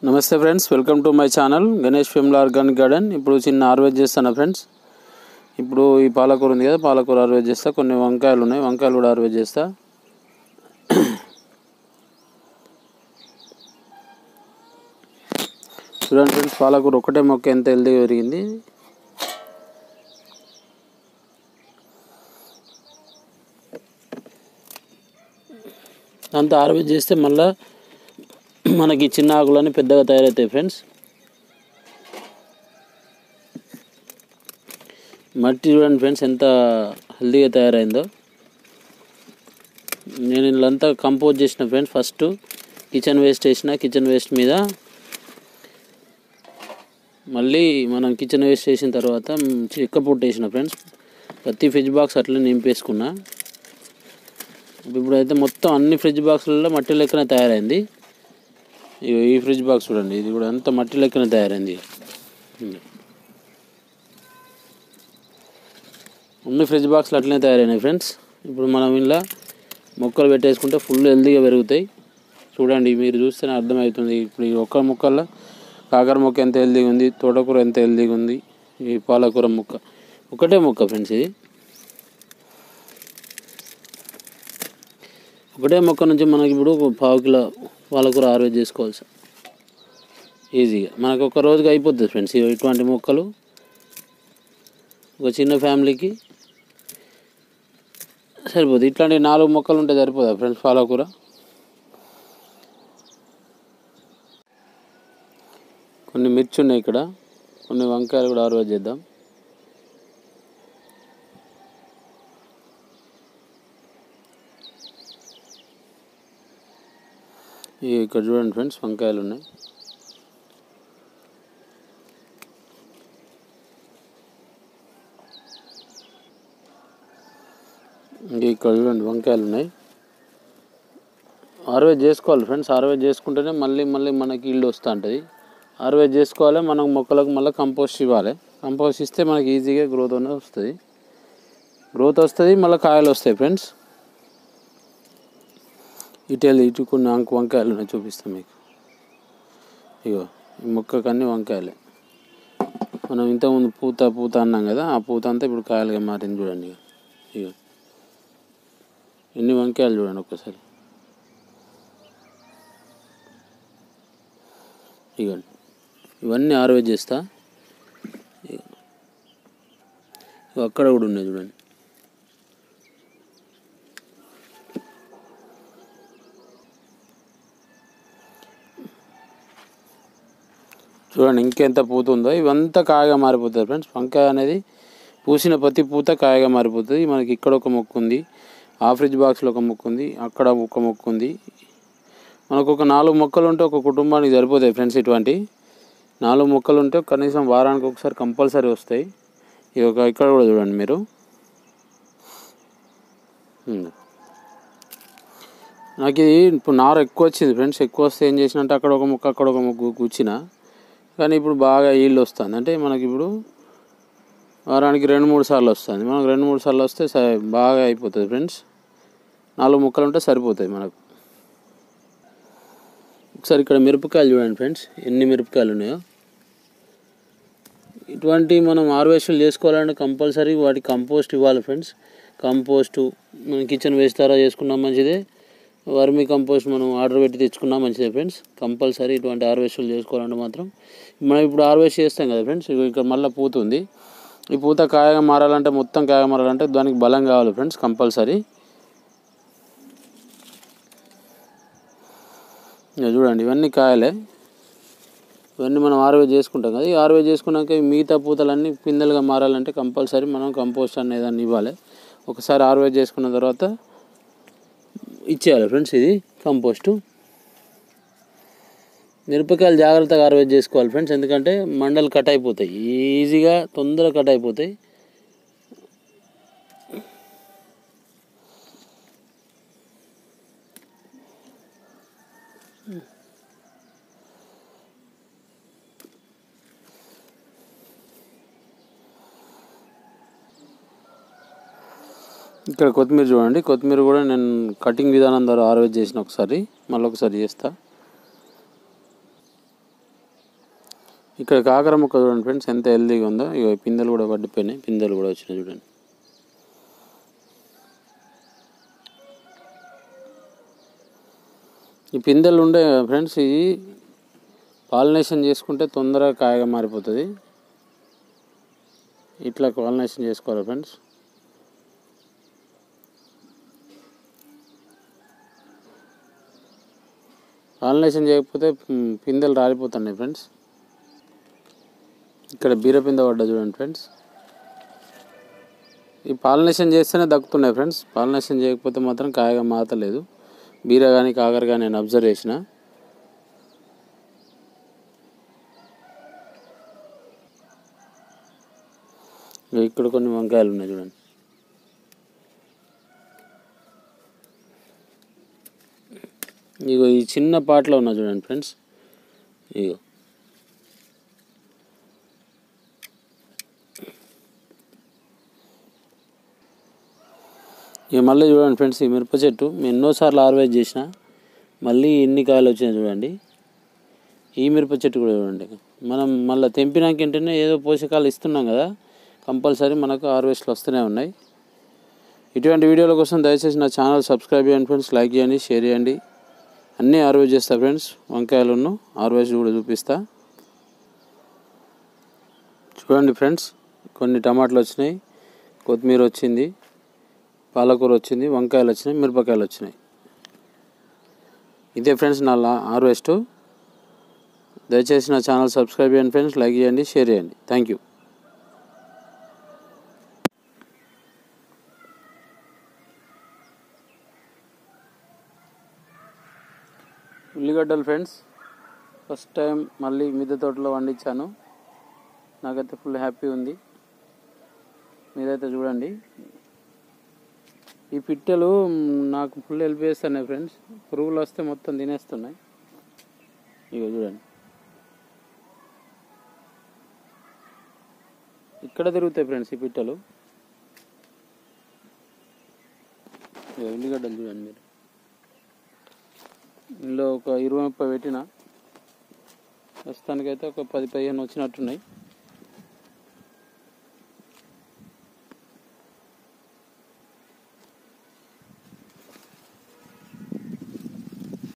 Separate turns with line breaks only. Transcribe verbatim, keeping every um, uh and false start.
నమస్తే friends, welcome to my channel Ganesh family organic garden. ఇప్పుడు చిన్న హార్వెస్ట్ చేస్తాను ఫ్రెండ్స్. ఇప్పుడు ఈ పాలకూర ఉంది కదా, పాలకూర హార్వెస్ట్ చేస్తా. కొన్ని వంకాయలు ఉన్నాయి, వంకాయలు కూడా హార్వెస్ట్ చేస్తా. చూడండి ఫ్రెండ్స్, పాలకూర ఒకటే మొక్క ఎంత హెల్దీగా పెరిగింది. అంత హార్వెస్ట్ చేస్తే మళ్ళీ మనకి చిన్న ఆకులన్నీ పెద్దగా తయారవుతాయి ఫ్రెండ్స్. మట్టి చూడండి ఫ్రెండ్స్ ఎంత హెల్దీగా తయారైందో. నేను ఇల్లంతా కంపోజ్ చేసిన ఫ్రెండ్స్. ఫస్ట్ కిచెన్ వేస్ట్ వేసిన, కిచెన్ వేస్ట్ మీద మళ్ళీ మనం కిచెన్ వేస్ట్ వేసిన తర్వాత చెక్క పొట్టు వేసిన ఫ్రెండ్స్. ప్రతి ఫ్రిడ్జ్ బాక్స్ అట్లా నింపేసుకున్నా. ఇప్పుడైతే మొత్తం అన్ని ఫ్రిడ్జ్ బాక్సులలో మట్టి లెక్కనే తయారైంది. ఈ ఫ్రిడ్జ్ బాక్స్ చూడండి, ఇది కూడా అంత మట్టి లెక్కనే తయారైంది. అన్ని ఫ్రిడ్జ్ బాక్స్లు అట్లనే తయారైనాయి ఫ్రెండ్స్. ఇప్పుడు మనం ఇలా మొక్కలు పెట్టేసుకుంటే ఫుల్ హెల్దీగా పెరుగుతాయి. చూడండి, మీరు చూస్తేనే అర్థమవుతుంది. ఇప్పుడు ఈ ఒక్క మొక్కల్లో కాకర మొక్క ఎంత హెల్దీగా ఉంది, తోటకూర ఎంత హెల్దీగా ఉంది, ఈ పాలకూర మొక్క ఒకటే మొక్క ఫ్రెండ్స్. ఇది ఒకటే మొక్క నుంచి మనకి ఇప్పుడు పావు కిలో పాలకూర హార్వెస్ట్ చేసుకోవాలి ఈజీగా. మనకు ఒక రోజుకి అయిపోతుంది ఫ్రెండ్స్. ఇటువంటి మొక్కలు ఒక చిన్న ఫ్యామిలీకి సరిపోతుంది. ఇట్లాంటి నాలుగు మొక్కలు ఉంటే సరిపోదా ఫ్రెండ్స్ పాలకూర? కొన్ని మిర్చి ఉన్నాయి ఇక్కడ, కొన్ని వంకాయలు కూడా హార్వెస్ట్ చేద్దాం. ఇక్కడ చూడండి ఫ్రెండ్స్, వంకాయలు ఉన్నాయి. ఇక్కడ చూడండి వంకాయలు ఉన్నాయి. హార్వెస్ట్ చేసుకోవాలి ఫ్రెండ్స్. హార్వెస్ట్ చేసుకుంటేనే మళ్ళీ మళ్ళీ మనకి ఈల్డ్ వస్తూ ఉంటుంది. హార్వెస్ట్ చేసుకోవాలి, మనం మొక్కలకు మళ్ళీ కంపోస్ట్ ఇవ్వాలి. కంపోస్ట్ ఇస్తే మనకి ఈజీగా గ్రోత్ అనేది వస్తుంది. గ్రోత్ వస్తుంది, మళ్ళీ కాయలు వస్తాయి ఫ్రెండ్స్. ఇటు వెళ్ళి ఇటు కొన్ని అంకు వంకాయలు ఉన్నాయి, చూపిస్తాం మీకు. ఇగో ఈ మొక్కకు అన్ని వంకాయలే. మనం ఇంతకుముందు పూత పూత అన్నాం కదా, ఆ పూత అంతా ఇప్పుడు కాయలుగా మారింది. చూడండి ఇక ఎన్ని వంకాయలు చూడండి ఒక్కసారి. ఇగోండి ఇవన్నీ హార్వెస్ట్ చేస్తా. అక్కడ కూడా ఉన్నాయి చూడండి. చూడండి ఇంకెంత పూత ఉందో. ఇవంతా కాయగా మారిపోతుంది ఫ్రెండ్స్. వంకాయ అనేది పూసిన ప్రతి పూత కాయగా మారిపోతుంది. మనకి ఇక్కడ ఒక మొక్క ఉంది, ఆ ఫ్రిడ్జ్ బాక్స్లో ఒక మొక్క ఉంది, అక్కడ ఒక మొక్క ఉంది. మనకు ఒక నాలుగు మొక్కలు ఉంటే ఒక కుటుంబానికి సరిపోతాయి ఫ్రెండ్స్. ఇటువంటి నాలుగు మొక్కలు ఉంటే కనీసం వారానికి ఒకసారి కంపల్సరీ వస్తాయి. ఇది ఒక ఇక్కడ కూడా చూడండి మీరు. నాకు ఇది ఇప్పుడు నార ఎక్కువ వచ్చింది ఫ్రెండ్స్. ఎక్కువ వస్తే ఏం చేసినట్టే అక్కడ ఒక మొక్క అక్కడ ఒక మొక్క కూర్చిన, కానీ ఇప్పుడు బాగా ఈల్డ్ వస్తుంది. అంటే మనకి ఇప్పుడు వారానికి రెండు మూడు సార్లు వస్తుంది. మనకు రెండు మూడు సార్లు వస్తే బాగా అయిపోతుంది ఫ్రెండ్స్. నాలుగు మొక్కలు ఉంటే సరిపోతాయి మనకు. ఒకసారి ఇక్కడ మిరపకాయలు చూడండి ఫ్రెండ్స్, ఎన్ని మిరపకాయలు ఉన్నాయో. ఇటువంటి మనం హార్వెస్ట్లు చేసుకోవాలంటే కంపల్సరీ వాటి కంపోస్ట్ ఇవ్వాలి ఫ్రెండ్స్. కంపోస్టు మనం కిచెన్ వేస్ట్ ద్వారా చేసుకున్నాం మంచిదే, వర్మీ కంపోస్ట్ మనం ఆర్డర్ పెట్టి తెచ్చుకున్నా మంచిదే ఫ్రెండ్స్. కంపల్సరీ ఇటువంటి హార్వెస్ట్లు చేసుకోవాలంటే మాత్రం మనం ఇప్పుడు హార్వెస్ట్ చేస్తాం కదా ఫ్రెండ్స్. ఇక్కడ మళ్ళీ పూత ఉంది. ఈ పూత కాయగా మారాలంటే, మొత్తం కాయగా మారాలంటే దానికి బలం కావాలి ఫ్రెండ్స్ కంపల్సరీ. చూడండి ఇవన్నీ కాయలే. ఇవన్నీ మనం హార్వెస్ట్ చేసుకుంటాం కదా. ఈ హార్వెస్ట్ చేసుకున్నాక మిగతా పూతలన్నీ పిందెలుగా మారాలంటే కంపల్సరీ మనం కంపోస్ట్ అనేది దాన్ని ఇవ్వాలి. ఒకసారి హార్వెస్ట్ చేసుకున్న తర్వాత ఇచ్చేయాలి ఫ్రెండ్స్ ఇది కంపోస్టు. మిరపకాయలు జాగ్రత్తగా హార్వెస్ట్ చేసుకోవాలి ఫ్రెండ్స్, ఎందుకంటే మండలు కట్ అయిపోతాయి, ఈజీగా తొందరగా కట్ అయిపోతాయి. ఇక్కడ కొత్తిమీర చూడండి. కొత్తిమీర కూడా నేను కటింగ్ విధానం ద్వారా హార్వెస్ట్ చేసిన. ఒకసారి మళ్ళీ ఒకసారి చేస్తా. ఇక్కడ కాకర మొక్క చూడండి ఫ్రెండ్స్ ఎంత హెల్తీగా ఉందో. ఇక పిందెలు కూడా పడిపోయినాయి, పిందెలు కూడా వచ్చినాయి చూడండి. ఈ పిందెలు ఉండే ఫ్రెండ్స్ ఇది పాలినేషన్ చేసుకుంటే తొందరగా కాయగా మారిపోతుంది. ఇట్లా పాలినేషన్ చేసుకోవాలి ఫ్రెండ్స్. పాలినేషన్ చేయకపోతే పిందెలు రాలిపోతున్నాయి ఫ్రెండ్స్. ఇక్కడ బీర పింద పడ్డా చూడండి ఫ్రెండ్స్. ఈ పాలినేషన్ చేస్తేనే దక్కుతున్నాయి ఫ్రెండ్స్. పాలినేషన్ చేయకపోతే మాత్రం కాయగా మారతలేదు. బీర కానీ కాకర కానీ నేను అబ్జర్వ్ చేసిన. ఇక్కడ కొన్ని వంకాయలు ఉన్నాయి చూడండి. ఇగో ఈ చిన్న పాటలో ఉన్నా చూడండి ఫ్రెండ్స్. ఇగో ఇక మళ్ళీ చూడండి ఫ్రెండ్స్, ఈ మిరప చెట్టు ఎన్నోసార్లు హార్వెస్ట్ చేసిన, మళ్ళీ ఎన్ని కాయలు వచ్చినాయి చూడండి. ఈ మిరప చెట్టు కూడా చూడండి. మనం మళ్ళీ తెంపినాక ఏంటంటే ఏదో పోషకాలు ఇస్తున్నాం కదా, కంపల్సరీ మనకు హార్వెస్ట్లు వస్తూనే ఉన్నాయి. ఇటువంటి వీడియోల కోసం దయచేసి నా ఛానల్ సబ్స్క్రైబ్ చేయండి ఫ్రెండ్స్, లైక్ చేయండి, షేర్ చేయండి. అన్నీ హార్వెస్ట్ చేస్తా ఫ్రెండ్స్. వంకాయలను హార్వెస్ట్ కూడా చూపిస్తా చూడండి ఫ్రెండ్స్. కొన్ని టమాటాలు వచ్చినాయి, కొత్తిమీర వచ్చింది, పాలకూర వచ్చింది, వంకాయలు వచ్చినాయి, మిరపకాయలు వచ్చినాయి. ఇదే ఫ్రెండ్స్ నా హార్వెస్ట్. దయచేసి నా ఛానల్ సబ్స్క్రైబ్ చేయండి ఫ్రెండ్స్, లైక్ చేయండి, షేర్ చేయండి. Thank you. ఉల్లిగడ్డలు ఫ్రెండ్స్ ఫస్ట్ టైం మళ్ళీ మిద్దె తోటలో పండించాను. నాకైతే ఫుల్ హ్యాపీ ఉంది. మీరైతే చూడండి. ఈ పిట్టలు నాకు ఫుల్ హెల్ప్ చేస్తున్నాయి ఫ్రెండ్స్. పురుగులు వస్తే మొత్తం తినేస్తున్నాయి. ఇక చూడండి, ఇక్కడ తిరుగుతాయి ఫ్రెండ్స్ ఈ పిట్టలు. ఉల్లిగడ్డలు చూడండి మీరు. ఇందులో ఒక ఇరవై ముప్పై పెట్టిన, ప్రస్తుతానికైతే ఒక పది పదిహేను వచ్చినట్టున్నాయి.